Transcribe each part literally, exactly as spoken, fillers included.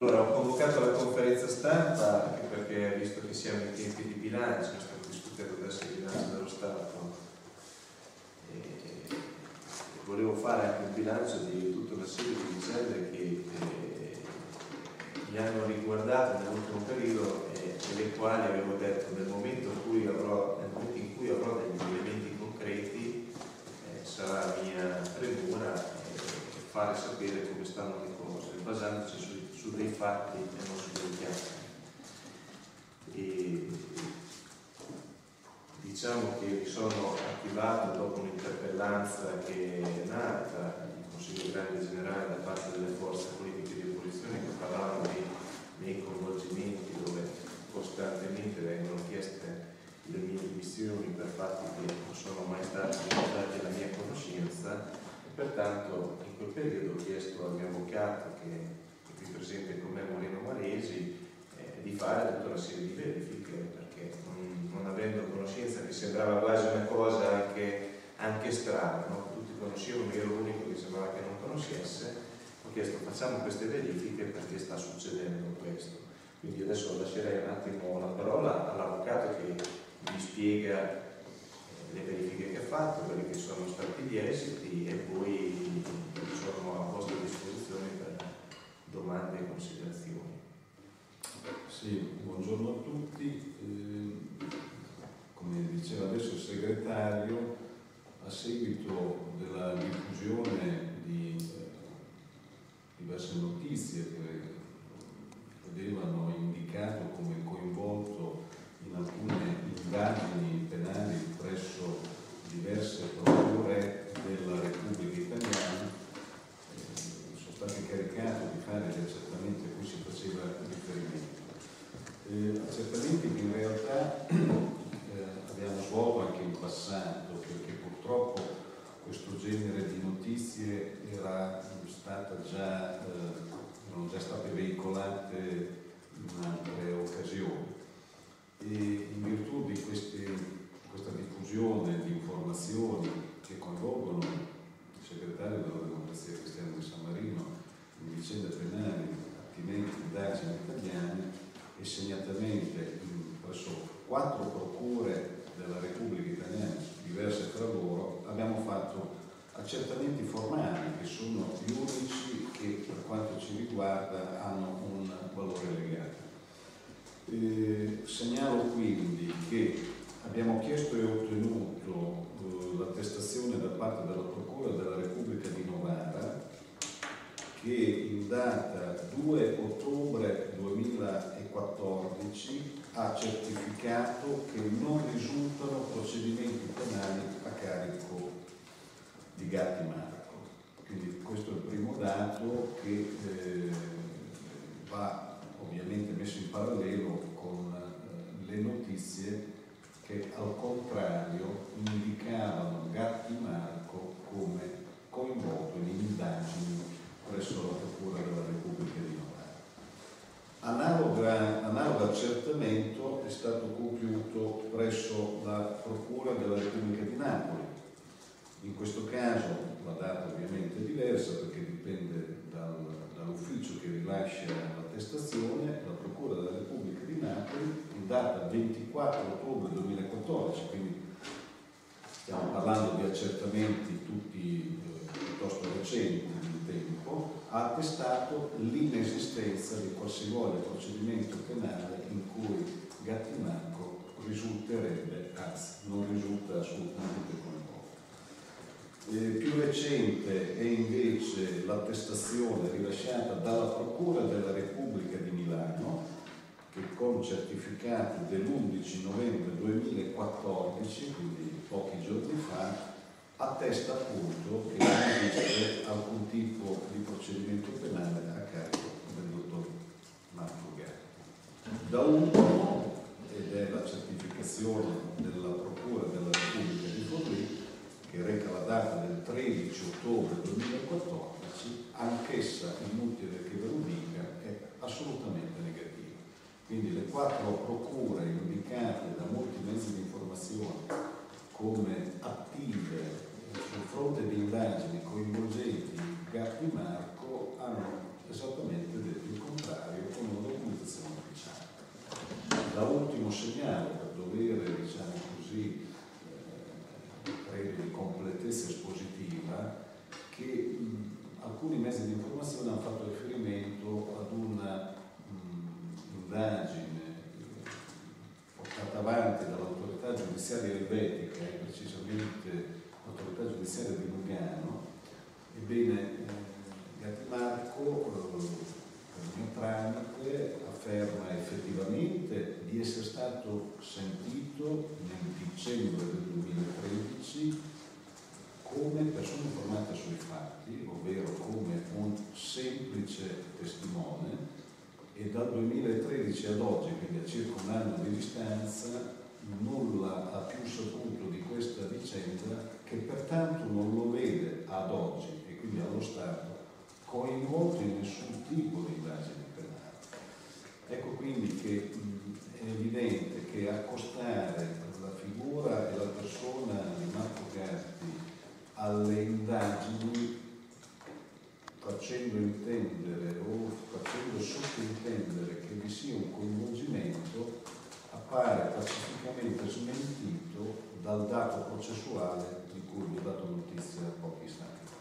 Allora, ho convocato la conferenza stampa anche perché, visto che siamo in tempi di bilancio, stiamo discutendo adesso il bilancio dello Stato, e volevo fare anche un bilancio di tutta una serie di vicende che eh, mi hanno riguardato nell'ultimo periodo e delle quali avevo detto nel momento in cui avrò, nel momento in cui avrò degli elementi concreti eh, sarà mia premura eh, fare sapere come stanno le cose, basandoci su su dei fatti e non su dei chiacchiere. E diciamo che mi sono attivato dopo un'interpellanza che è nata in Consiglio Grande Generale da parte delle forze politiche di opposizione che parlavano di, dei coinvolgimenti dove costantemente vengono chieste le mie dimissioni per fatti che non sono mai stati riportati alla mia conoscenza e pertanto in quel periodo ho chiesto al mio avvocato che qui presente con me Moreno Maresi eh, di fare tutta una serie di verifiche perché non, non avendo conoscenza che sembrava quasi una cosa anche, anche strana, no? Tutti conoscevano, io ero l'unico che sembrava che non conoscesse, ho chiesto facciamo queste verifiche perché sta succedendo questo. Quindi adesso lascerei un attimo la parola all'avvocato che vi spiega eh, le verifiche che ha fatto, quelli che sono stati gli esiti e poi sono a vostra disposizione per domande e considerazioni. Sì, buongiorno a tutti. Eh, come diceva adesso il segretario, a seguito della diffusione di eh, diverse notizie che vedevano indicato come coinvolto in alcune indagini penali presso diverse procure della Repubblica Italiana, stato incaricato di fare gli accertamenti a cui si faceva riferimento. Eh, accertamenti che in realtà eh, abbiamo svolto anche in passato, perché purtroppo questo genere di notizie era stata già, eh, erano già state veicolate in altre occasioni. E in virtù di questi, questa diffusione di informazioni che coinvolgono il segretario della Democrazia Cristiana di San Marino in vicende penali attinenti indagini italiane e segnatamente in presso quattro procure della Repubblica Italiana diverse tra loro, abbiamo fatto accertamenti formali che sono gli unici che per quanto ci riguarda hanno un valore legale. Eh, segnalo quindi che abbiamo chiesto e ottenuto eh, l'attestazione da parte della Procura della Repubblica di Novara che in data due ottobre duemilaquattordici ha certificato che non risultano procedimenti penali a carico di Gatti Marco. Quindi questo è il primo dato che eh, va ovviamente messo in parallelo con eh, le notizie che al contrario indicavano Gatti Marco come coinvolto in indagini presso la Procura della Repubblica di Novara. Analoga, analogo accertamento è stato compiuto presso la Procura della Repubblica di Napoli. In questo caso la data ovviamente è diversa perché dipende dal, dall'ufficio che rilascia l'attestazione. La Procura della Repubblica di Napoli in data ventiquattro ottobre duemilaquattordici, quindi stiamo parlando di accertamenti tutti eh, piuttosto recenti nel tempo, ha attestato l'inesistenza di qualsivoglia procedimento penale in cui Gatti Marco risulterebbe, anzi non risulta assolutamente coinvolto. Eh, più recente è invece l'attestazione rilasciata dalla Procura della Repubblica di Milano che con certificato dell'undici novembre duemilaquattordici, quindi pochi giorni fa, attesta appunto che non esiste alcun tipo di procedimento penale a carico del dottor Marco Gatti. Da ultimo, ed è la certificazione della Procura della Repubblica di Forlì, che reca la data del tredici ottobre duemilaquattordici, anch'essa inutile che ve lo dica, è assolutamente negativa. Quindi le quattro procure indicate da molti mezzi di informazione come attive sul fronte di indagini coinvolgenti Gatti Marco hanno esattamente detto il contrario segnalo per dovere, diciamo così, eh, credo di completezza espositiva, che mh, alcuni mezzi di informazione hanno fatto riferimento ad una mh, indagine portata avanti dall'autorità giudiziaria elvetica, e precisamente l'autorità giudiziaria di Lugano. Ebbene, eh, Gattimarco, eh, per il mio tramite, afferma effettivamente di essere stato sentito nel dicembre del duemilatredici come persona informata sui fatti, ovvero come un semplice testimone, e dal duemilatredici ad oggi, quindi a circa un anno di distanza, nulla ha più saputo di questa vicenda, che pertanto non lo vede ad oggi e quindi allo Stato coinvolto in nessun tipo di indagine penale. Ecco quindi che mh, è evidente che accostare la figura e la persona di Marco Gatti alle indagini, facendo intendere o facendo sottintendere che vi sia un coinvolgimento, appare pacificamente smentito dal dato processuale di cui vi ho dato notizia pochi istanti fa.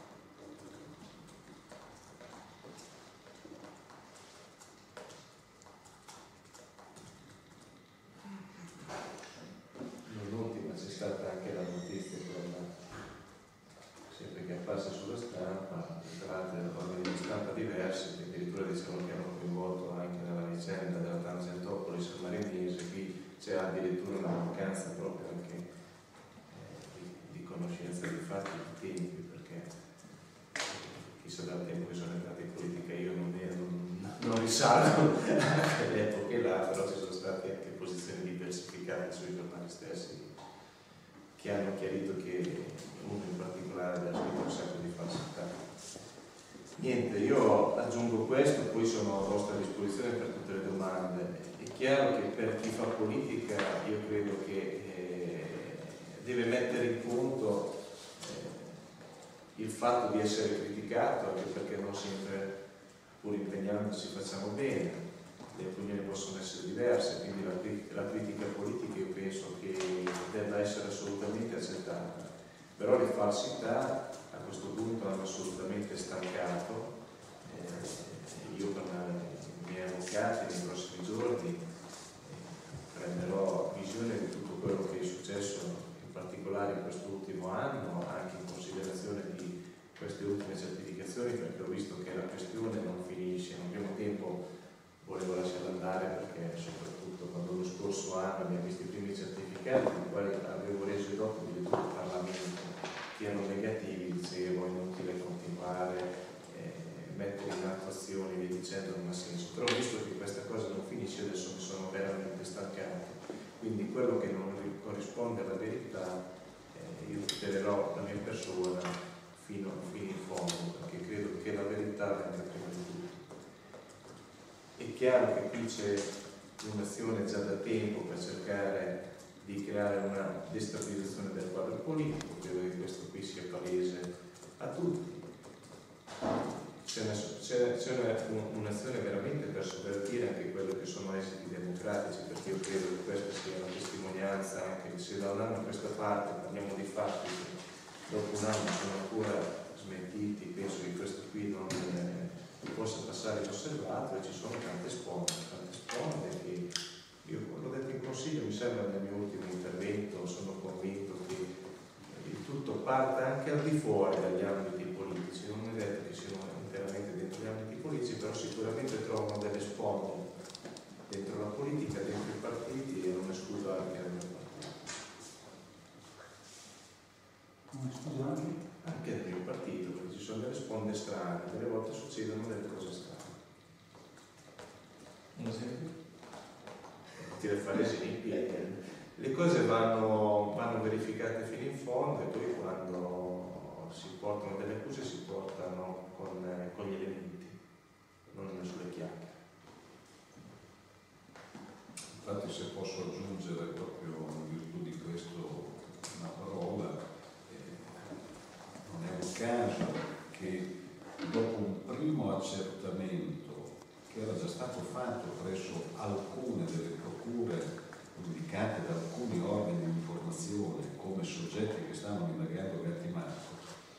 Non ultima, c'è stata anche la notizia, quella, sempre che apparsa sulla stampa, tra organi di stampa diversi, che addirittura dicevano che hanno coinvolto anche nella vicenda della Tangentopoli Sammarinese. Qui c'è addirittura una mancanza proprio anche eh, di, di conoscenza dei fatti, di tempi, perché eh, chissà dal tempo che sono entrati in politica io non, non, non risalgo a quelle epoche là, però ci sono state anche posizioni diversificate sui giornali stessi che hanno chiarito che uno in particolare aveva scritto un sacco di falsità. Niente, io aggiungo questo, poi sono a vostra disposizione per tutte le domande. È chiaro che per chi fa politica io credo che eh, deve mettere in conto eh, il fatto di essere criticato, anche perché non sempre, pur impegnandosi, facciamo bene. Le opinioni possono essere diverse, quindi la, la critica politica io penso che debba essere assolutamente accettata. Però le falsità a questo punto hanno assolutamente stancato. Eh, io con i miei avvocati nei prossimi giorni eh, prenderò visione di tutto quello che è successo, in particolare in quest'ultimo anno, anche in considerazione di queste ultime certificazioni, perché ho visto che la questione non finisce, non abbiamo tempo. Volevo lasciarla andare perché soprattutto quando lo scorso anno abbiamo visto i primi certificati, i quali avevo reso dopo addirittura il Parlamento, che erano negativi, dicevo, è inutile continuare, eh, mettere in attuazione e via dicendo, non ha senso. Però visto che questa cosa non finisce, adesso mi sono veramente stancato. Quindi quello che non corrisponde alla verità, eh, io tutelerò la mia persona fino, fino in fondo, perché credo che la verità venga prima di tutto. È chiaro che qui c'è un'azione già da tempo per cercare di creare una destabilizzazione del quadro politico, credo che questo qui sia palese a tutti. C'è un'azione veramente per sovvertire anche quello che sono esiti democratici, perché io credo che questa sia una testimonianza, anche se da un anno a questa parte parliamo di fatti che dopo un anno sono ancora smentiti, penso che questo qui non possa passare inosservato, e ci sono tante sponde, tante sponde che io l'ho detto in consiglio, mi sembra nel mio ultimo intervento, sono convinto che il tutto parte anche al di fuori dagli ambiti politici, non è detto che siano interamente dentro gli ambiti politici, però sicuramente trovano delle sponde dentro la politica, dentro i partiti, e non escludo anche nel mio partito. Non escludo anche? Anche nel mio partito, perché ci sono delle sponde strane, delle volte succedono delle cose strane. Un esempio? Potete fare esempi. Le cose vanno, vanno verificate fino in fondo, e poi quando si portano delle accuse si portano con, con gli elementi, non sulle chiacchiere. Infatti, se posso aggiungere proprio in virtù di questo una parola, non è un caso che dopo un primo accertamento che era già stato fatto presso alcune delle procure indicate da alcuni organi di informazione come soggetti che stanno indagando Gattimarco,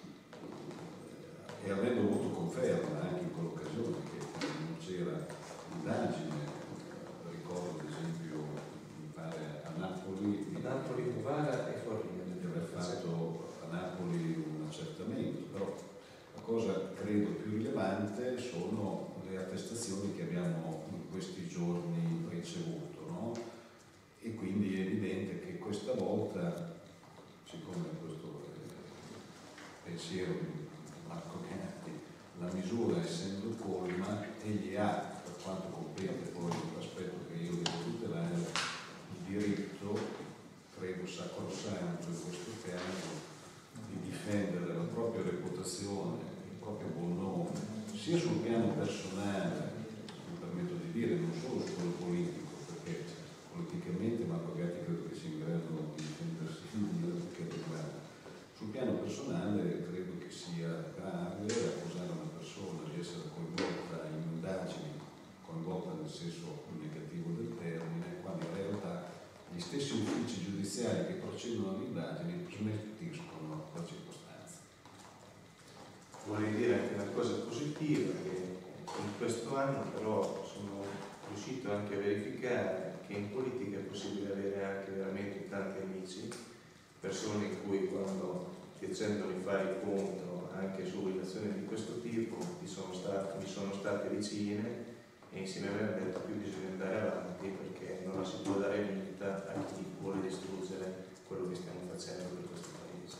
e avendo avuto conferma anche in quell'occasione che non c'era indagine, ricordo ad esempio, mi pare a Napoli, A Napoli, Novara e Forlì, di aver fatto a Napoli un accertamento, però la cosa credo più rilevante sono le attestazioni che abbiamo in questi giorni ricevuto, no? E quindi è evidente che questa volta, siccome questo è il pensiero di Marco Gatti, la misura essendo colma, egli ha, per quanto compete poi l'aspetto che io devo tutelare, il diritto, credo sacrosanto in questo caso, di difendere la propria reputazione, il proprio buon nome, sia sul piano personale, mi permetto di dire, non solo su quello politico, perché politicamente Marco Gatti credo che sia in grado di difendersi meglio che riguarda. Sul piano personale credo che sia grave accusare una persona di essere coinvolta in indagini, coinvolta nel senso negativo del termine, quando in realtà gli stessi uffici giudiziari che procedono alle indagini smentiscono la circostanza. Vorrei dire anche una cosa positiva, che in questo anno però sono riuscito anche a verificare che in politica è possibile avere anche veramente tanti amici, persone in cui quando ti accendono di fare il conto anche su relazioni di questo tipo mi sono state, mi sono state vicine e insieme a me hanno detto più bisogna andare avanti perché non si può dare vita a chi vuole distruggere quello che stiamo facendo per questo paese.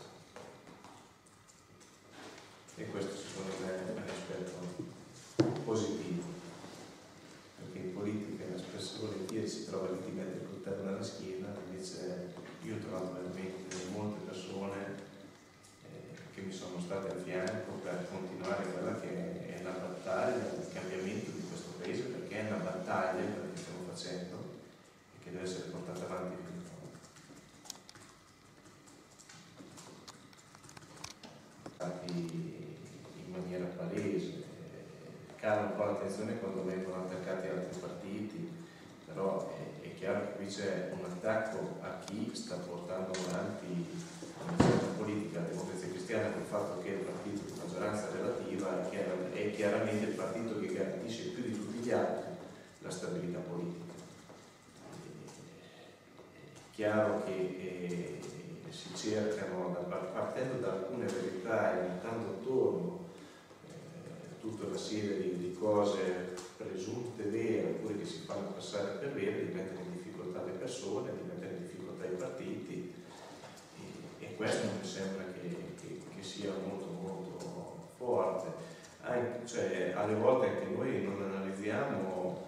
E questo secondo me è un aspetto positivo, perché in politica spesso e volentieri si trova chi mette il coltello nella schiena, invece io ho trovato veramente molte persone eh, che mi sono state a fianco per continuare quella che è la battaglia del cambiamento di questo paese, perché è una battaglia quella che stiamo facendo e che deve essere portata avanti fino in fondo. In maniera palese, cala un po' l'attenzione quando vengono attaccati altri partiti, però è, è chiaro che qui c'è un attacco a chi sta portando avanti una certa politica, la Democrazia Cristiana, col fatto che è il partito di maggioranza relativa è chiaramente il partito che garantisce più di tutti gli altri la stabilità politica. È chiaro che eh, si cercano, partendo da alcune verità e buttando attorno eh, tutta una serie di, di cose presunte vere oppure che si fanno passare per vere, di mettere in difficoltà le persone, di mettere in difficoltà i partiti e, e questo mi sembra che, che, che sia molto molto forte. Anche, cioè, alle volte anche noi non analizziamo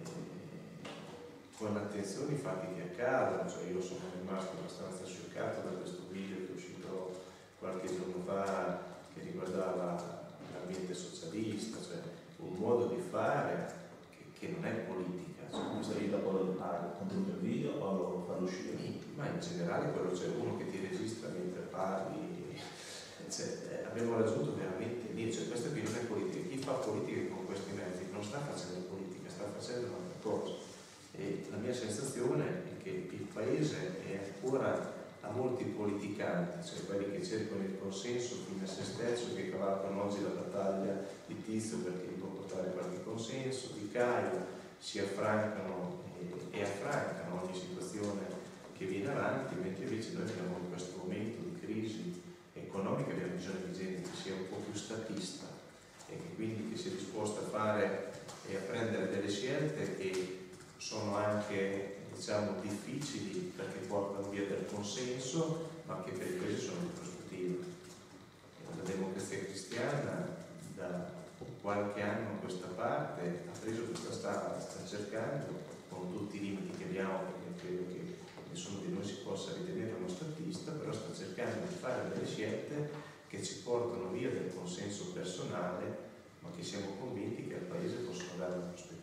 con attenzione i fatti che accadono, cioè io sono rimasto abbastanza scioccato da questo video che è uscito qualche giorno fa che riguardava l'ambiente socialista, cioè un modo di fare che, che non è politica. Cioè, questo video poi ha contenuto il video o lo farlo uscire? Ma in generale quello c'è uno che ti registra mentre parli, cioè, abbiamo raggiunto veramente lì, cioè questa qui non è politica, chi fa politica con questi mezzi non sta facendo politica, sta facendo un'altra cosa. E la mia sensazione è che il paese è ancora a molti politicanti, cioè quelli che cercano il consenso fino a se stesso, che cavalcano oggi la battaglia di Tizio perché gli può portare qualche consenso, di Caio, si affrancano e, e affrancano ogni situazione che viene avanti, mentre invece noi abbiamo in questo momento di crisi economica, abbiamo bisogno di gente che sia un po' più statista e che quindi che sia disposta a fare e a prendere delle scelte che sono anche, diciamo, difficili perché portano via del consenso, ma che per il paese sono di prospettiva. La Democrazia Cristiana da qualche anno a questa parte ha preso questa strada, sta cercando, con tutti i limiti che abbiamo, perché credo che nessuno di noi si possa ritenere uno statista, però sta cercando di fare delle scelte che ci portano via del consenso personale, ma che siamo convinti che al paese possono dare una prospettiva.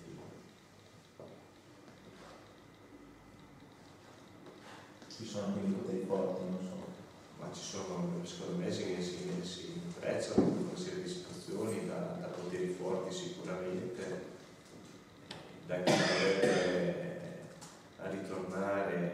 Ci sono quindi poteri forti, non so. Ma ci sono, secondo me, si, si, si intrecciano una serie di situazioni da, da poteri forti sicuramente, da chi vorrebbe a ritornare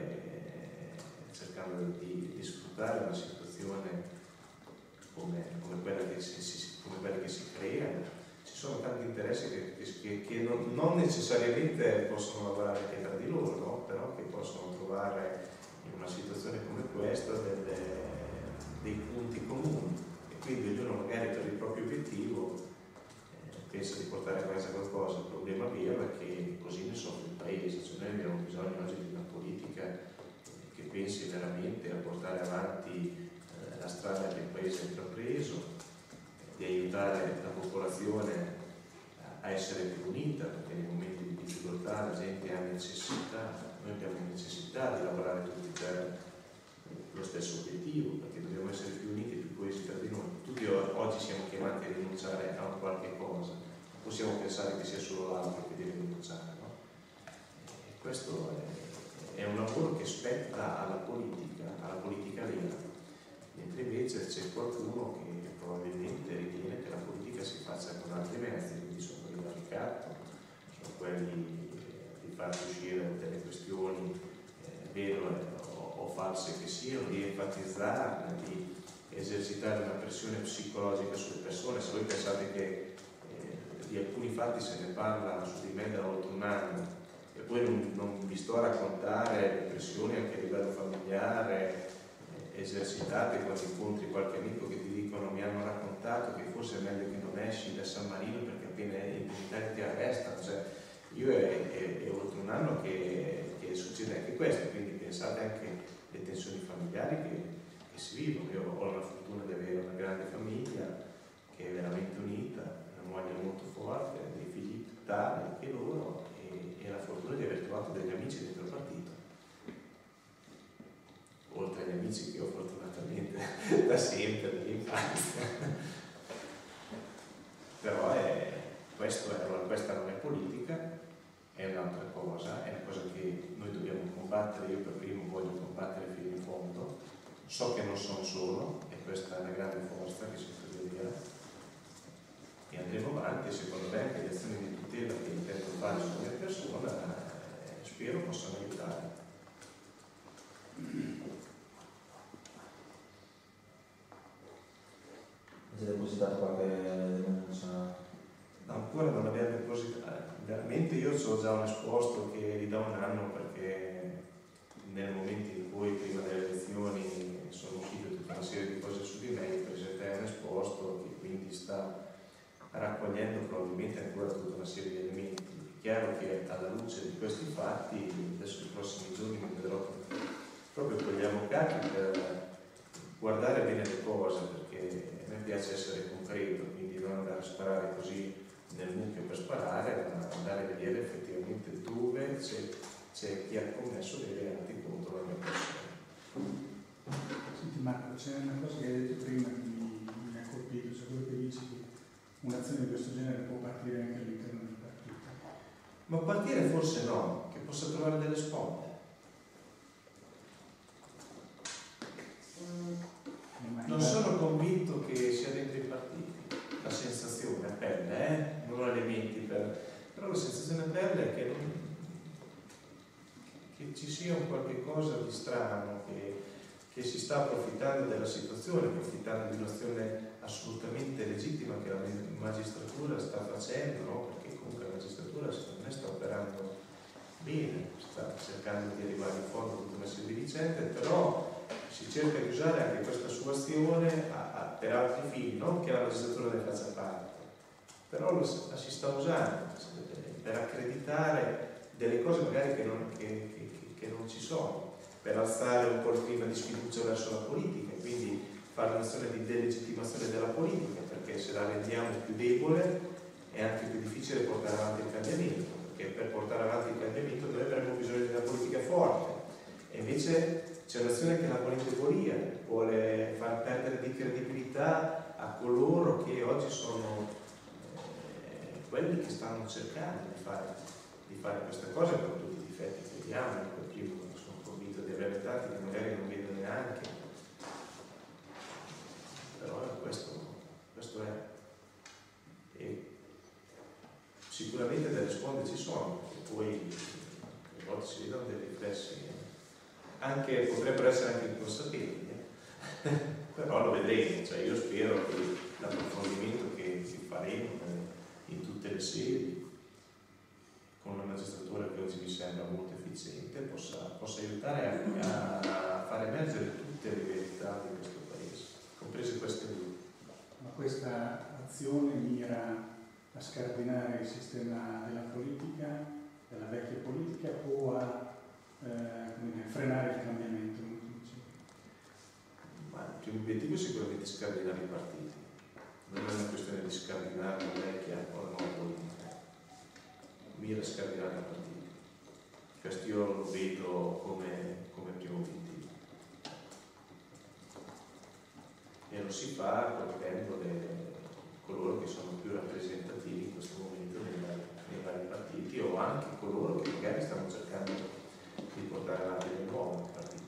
affrontare una situazione come, come, quella che si, si, come quella che si crea. Ci sono tanti interessi che, che, che non, non necessariamente possono lavorare anche tra di loro, no? Però che possono trovare in una situazione come questa delle, dei punti comuni, e quindi ognuno magari per il proprio obiettivo eh, pensa di portare a casa qualcosa. Il problema vero è che così ne soffre il paese, cioè noi abbiamo bisogno oggi di una politica che pensi veramente a portare avanti eh, la strada che il paese ha intrapreso, di aiutare la popolazione a essere più unita, perché nei momenti di difficoltà la gente ha necessità, noi abbiamo necessità di lavorare tutti per lo stesso obiettivo, perché dobbiamo essere più uniti e più coesi tra di noi. Tutti oggi siamo chiamati a rinunciare a un qualche cosa, non possiamo pensare che sia solo l'altro che deve rinunciare, no? E questo è, è un lavoro che spetta alla politica, alla politica vera, mentre invece c'è qualcuno che probabilmente ritiene che la politica si faccia con altri mezzi, quindi sono quelli da ricatto, sono quelli di far uscire delle questioni eh, vere o, o false che siano, di enfatizzarle, di esercitare una pressione psicologica sulle persone. Se voi pensate che eh, di alcuni fatti se ne parla su di me da oltre un anno, e poi non, non vi sto a raccontare le pressioni anche a livello familiare eh, esercitate quando incontri qualche amico che ti dicono: mi hanno raccontato che forse è meglio che non esci da San Marino perché appena i militari ti arrestano. Cioè, io è, è, è oltre un anno che, che succede anche questo, quindi pensate anche alle tensioni familiari che, che si vivono. Io ho la fortuna di avere una grande famiglia che è veramente unita, una moglie molto forte, dei figli tali anche loro, e, e la fortuna di aver trovato degli amici dentro il partito, oltre agli amici che ho fortunatamente da sempre, dall'infanzia. Però è, questo è, allora, questa non è politica, è un'altra cosa, è una cosa che noi dobbiamo combattere. Io per primo voglio combattere fino in fondo, so che non sono solo, e questa è la grande forza che si può dire, e andremo avanti. Secondo me anche le azioni di tutela che intendo fare sulla mia persona eh, spero possano aiutare. Avete depositato qualche denuncia? No, ancora non abbiamo depositato. Veramente io ho già un esposto che gli da un anno, perché nel momento in cui prima delle elezioni sono uscite tutta una serie di cose su di me, io presentai un esposto che quindi sta raccogliendo probabilmente ancora tutta una serie di elementi. È chiaro che alla luce di questi fatti adesso nei prossimi giorni mi vedrò proprio con gli avvocati per guardare bene le cose, perché a me piace essere concreto, quindi non andare a sparare così nel mucchio per sparare, ma andare a vedere effettivamente dove c'è, c'è chi ha commesso dei reati contro la mia persona. Senti Marco, c'è una cosa che hai detto prima che mi, mi ha colpito, cioè quello che dici che un'azione di questo genere può partire anche all'interno del partito. Ma partire forse no, che possa trovare delle sponde. Non sono convinto che sia dentro i partiti. La sensazione a pelle, eh? non ho elementi per... però la sensazione a pelle è che, non... che ci sia un qualche cosa di strano, che, che si sta approfittando della situazione, approfittando di un'azione assolutamente legittima che la magistratura sta facendo, no? Perché comunque la magistratura secondo me sta operando bene, sta cercando di arrivare in fondo a tutta una serie di vicende, però si cerca di usare anche questa sua azione a, a, per altri fini, non che la magistratura ne faccia parte, però lo, la si sta usando per accreditare delle cose magari che non, che, che, che non ci sono, per alzare un po' il clima di sfiducia verso la politica, quindi fare un'azione di delegittimazione della politica, perché se la rendiamo più debole è anche più difficile portare avanti il cambiamento, perché per portare avanti il cambiamento noi avremo bisogno di una politica forte, e invece c'è un'azione che la vuole indebolire, vuole far perdere di credibilità a coloro che oggi sono eh, quelli che stanno cercando di fare, di fare queste cose con tutti i difetti che vediamo. Io sono convinto di avere tanti che magari non vedo neanche, però questo, questo è. E sicuramente delle sponde ci sono, e poi a volte si vedono dei riflessi anche, potrebbero essere anche inconsapevoli, eh? Però lo vedremo, cioè io spero che l'approfondimento che, che faremo in tutte le sedi, con una magistratura che oggi mi sembra molto efficiente, possa, possa aiutare a, a far emergere tutte le verità di questo Paese, comprese queste due. Ma questa azione mira a scardinare il sistema della politica, della vecchia politica, o a eh, come dire, frenare il cambiamento? Ma il primo obiettivo è sicuramente scardinare i partiti, non è una questione di scardinare la vecchia o la nuova politica, mira a scardinare i partiti. Questo io lo vedo come, come primo obiettivo. E lo si fa colpendo coloro che sono più rappresentativi in questo momento nei vari, nei vari partiti, o anche coloro che magari stanno cercando di portare avanti le nuove partiti.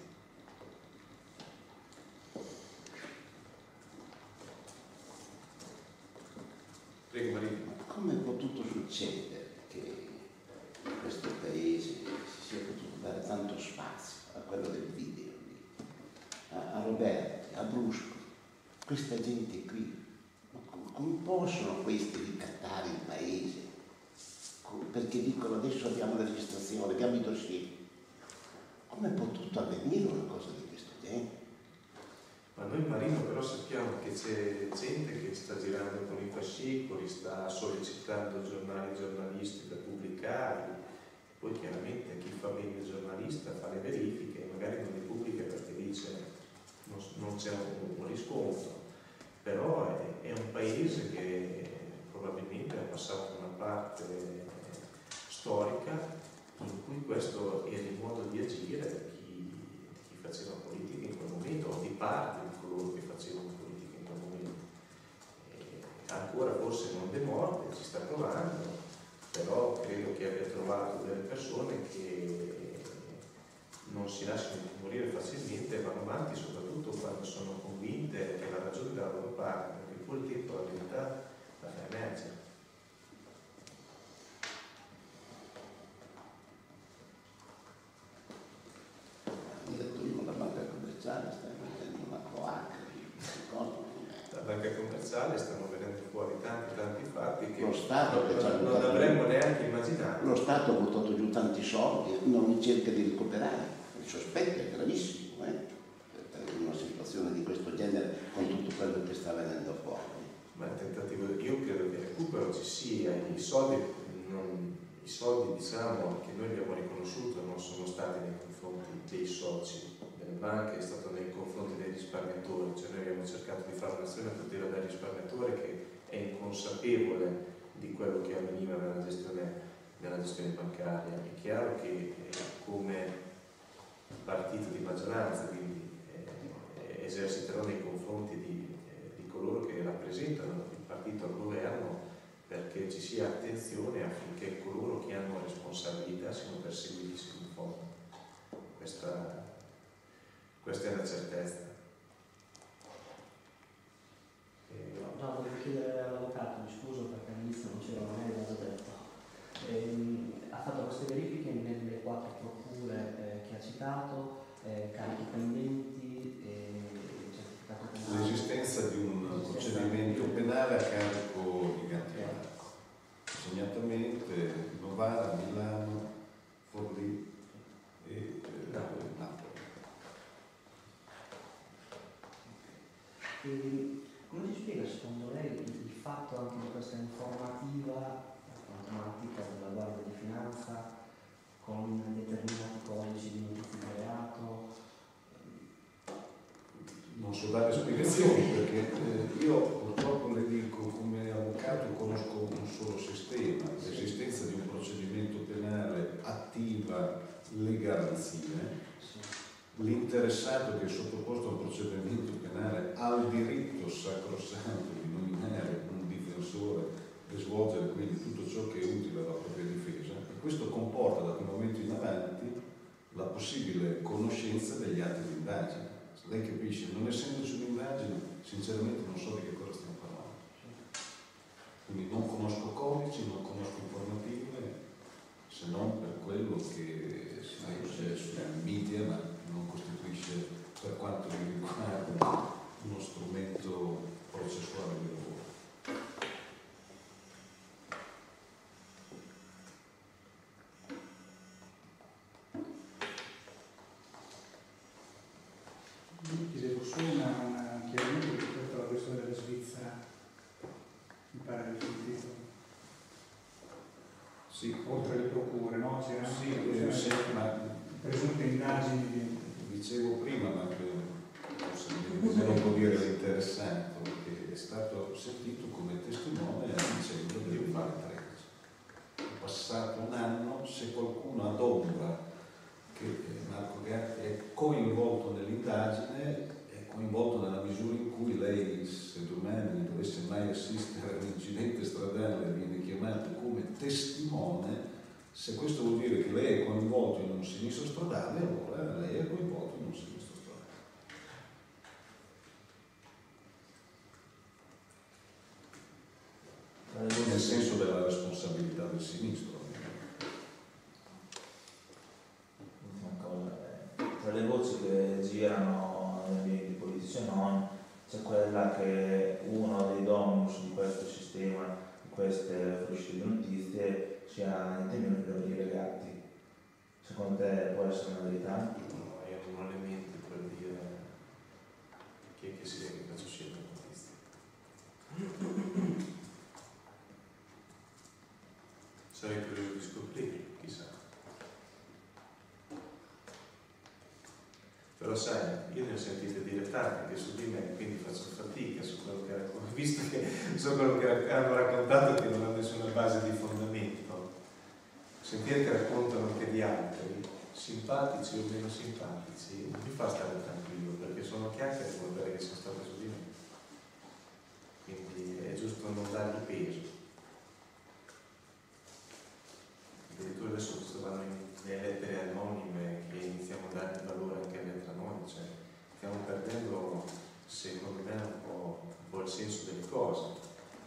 Prego Marino. Come è potuto succedere che in questo paese si sia potuto dare tanto spazio a quello del video, a, a Roberti, a Brusco, questa gente qui? Ma come possono questi ricattare il paese? Perché dicono adesso abbiamo la registrazione, abbiamo i dossier. Come è potuto avvenire una cosa di questo genere? Ma noi Marino però sappiamo che c'è gente che sta girando con i fascicoli, sta sollecitando giornali e giornalisti per pubblicarli, poi chiaramente chi fa bene il giornalista fa le verifiche e magari non le pubblica perché dice non, non c'è un, un riscontro, però è, è un paese che probabilmente ha passato una parte storica in cui questo era il modo di agire di chi, chi faceva politica in quel momento, o di parte di coloro che facevano politica in quel momento. E ancora forse non è morte, ci sta provando, però credo che abbia trovato delle persone che non si lasciano morire facilmente e vanno avanti, soprattutto quando sono convinte che la ragione della loro parte, perché poi il tempo la verità la fa emergere. Stai mettendo una cloaca, la banca commerciale stanno venendo fuori tanti tanti fatti che lo Stato che non, non avremmo neanche immaginato. Lo Stato ha buttato giù tanti soldi e non cerca di recuperare. Il sospetto è gravissimo, eh? Per una situazione di questo genere con tutto quello che sta venendo fuori. Ma il tentativo, io credo che il recupero ci sia, i soldi, non, i soldi diciamo che noi abbiamo riconosciuto non sono stati nei confronti dei soci delle banche, è stato nei confronti dei risparmiatori, cioè noi abbiamo cercato di fare un'azione a tutela del risparmiatore che è inconsapevole di quello che avveniva nella gestione, nella gestione bancaria. È chiaro che eh, come partito di maggioranza, quindi eh, eserciterò nei confronti di, eh, di coloro che rappresentano il partito al governo, perché ci sia attenzione affinché coloro che hanno responsabilità siano perseguiti sino in fondo. Questa, questa è la certezza. E... No, volevo chiedere all'avvocato, mi scuso perché all'inizio non c'era mai l'ho detto. Ehm, ha fatto queste verifiche nelle quattro procure eh, che ha citato, eh, carichi pendenti, eh, certificato penale. L'esistenza di un procedimento penale a carico di Gatti Marco, segnatamente Novara, Milano, Forlì e eh, Napoli. E come si spiega secondo lei il fatto anche di questa informativa automatica della Guardia di Finanza con determinati codici di notizie di reato? Non so dare spiegazioni perché eh, io purtroppo le dico come avvocato conosco un solo sistema, l'esistenza di un procedimento penale attiva le garanzie. L'interessato che è sottoposto a un procedimento penale ha il diritto sacrosanto di nominare un difensore e svolgere quindi tutto ciò che è utile alla propria difesa, e questo comporta da quel momento in avanti la possibile conoscenza degli atti di indagine. Lei capisce, non essendoci un'indagine, sinceramente non so di che cosa stiamo parlando. Quindi non conosco codici, non conosco informative, se non per quello che si legge sui media, ma non costituisce per quanto mi riguarda uno strumento processuale di lavoro. Io chiedevo solo una, una chiarimento rispetto alla questione della Svizzera, mi pare di sentito. Sì, Oltre alle procure, no? C'era anche sì, la eh, questione sì, delle ma presunte indagini di... dicevo prima, ma che forse non può dire l'interessato, perché è stato sentito come testimone dicendo deve fare tredici. È passato un anno, se qualcuno adombra che Marco Gatti è coinvolto nell'indagine, è coinvolto nella misura in cui lei, se domani dovesse mai assistere a un incidente stradale, viene chiamato come testimone. Se questo vuol dire che lei è coinvolto in un sinistro stradale, allora lei è coinvolto in un sinistro stradale. Nel senso della responsabilità del sinistro. Ultima cosa, eh, tra le voci che girano negli ambienti politici e non, c'è quella che uno dei dominus di questo sistema, di queste fuoriuscite di notizie, sia in termini di Gatti. Secondo te può essere una verità? No, io non ho le menti per dire chi è che sia che faccio scelta notizie. Sarei curioso di scoprire, chissà. Però sai, io ne ho sentite dire tante che su di me, quindi faccio fatica su quello che racconto, visto che so quello che hanno raccontato che non ha nessuna base di fondamento. Sentire che raccontano anche di altri, simpatici o meno simpatici, non mi fa stare tranquillo, perché sono chiacchiere come quelle che sono state su di me. Quindi è giusto non dargli peso. Addirittura adesso questo vanno nelle lettere anonime che iniziamo a dargli valore anche alle lettere anonime, cioè stiamo perdendo, secondo me, un po', un po' il senso delle cose.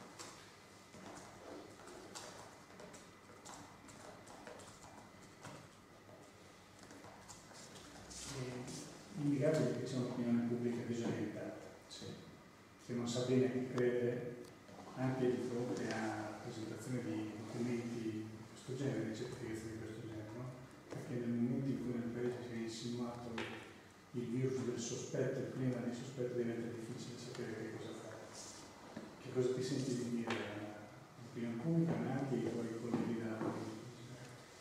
È innegabile che c'è un'opinione pubblica disorientata, Sì. che non sa bene chi crede anche di fronte a presentazione di documenti di questo genere, di certificazioni di questo genere, no? Perché nel momento in cui nel paese si è insinuato il virus del sospetto, il clima di sospetto, diventa difficile sapere che cosa fare. Che cosa ti senti di dire all'opinione pubblica, ma anche ai tuoi colleghi della politica?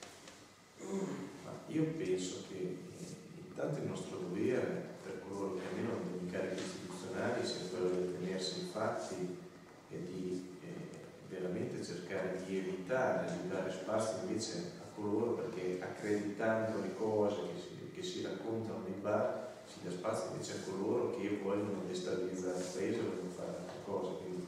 Ma io penso che intanto il nostro dovere per coloro che almeno hanno degli incarichi istituzionali sia quello di tenersi i fatti e di eh, veramente cercare di evitare di dare spazio invece a coloro, perché accreditando le cose che si, che si raccontano nei bar si dà spazio invece a coloro che vogliono destabilizzare il paese o vogliono fare altre cose. Quindi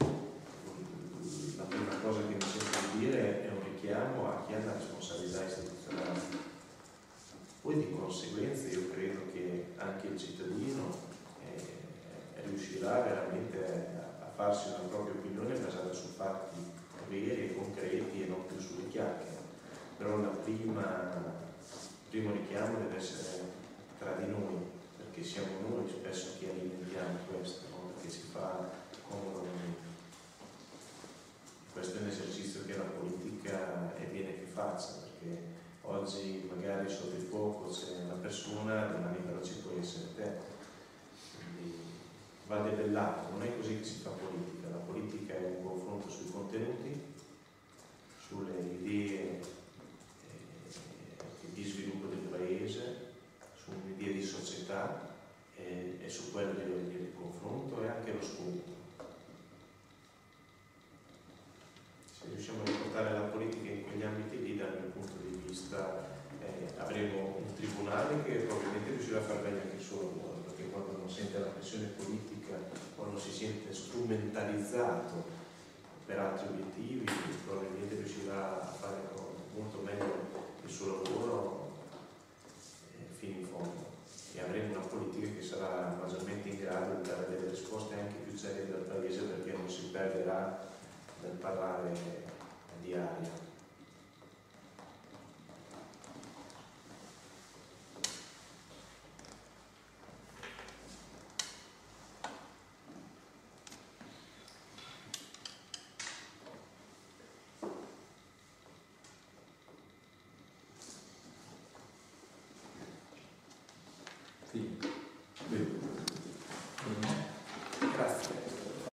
la prima cosa che mi sento di dire è un richiamo a chi ha la responsabilità istituzionale. Poi di conseguenza io credo che anche il cittadino eh, riuscirà veramente a, a farsi una propria opinione basata su fatti veri e concreti e non più sulle chiacchiere. Però la prima, il primo richiamo deve essere tra di noi, perché siamo noi spesso che alimentiamo questo, no? Perché si fa comodo a noi. Questo è un esercizio che la politica è bene che faccia, perché oggi magari sotto il fuoco c'è una persona, domani però ci può essere te. Quindi va debellato, non è così che si fa politica. La politica è un confronto sui contenuti, sulle idee eh, di sviluppo del paese, su un'idea di società eh, e su quello del confronto e anche lo scontro. Se riusciamo a riportare la politica in quegli ambiti lì, dal mio punto di vista eh, avremo un tribunale che probabilmente riuscirà a far bene anche il suo lavoro, perché quando non sente la pressione politica, quando si sente strumentalizzato per altri obiettivi, probabilmente riuscirà a fare molto meglio il suo lavoro eh, fino in fondo. E avremo una politica che sarà maggiormente in grado di dare delle risposte anche più serie del paese, perché non si perderà nel parlare di aria. Bene.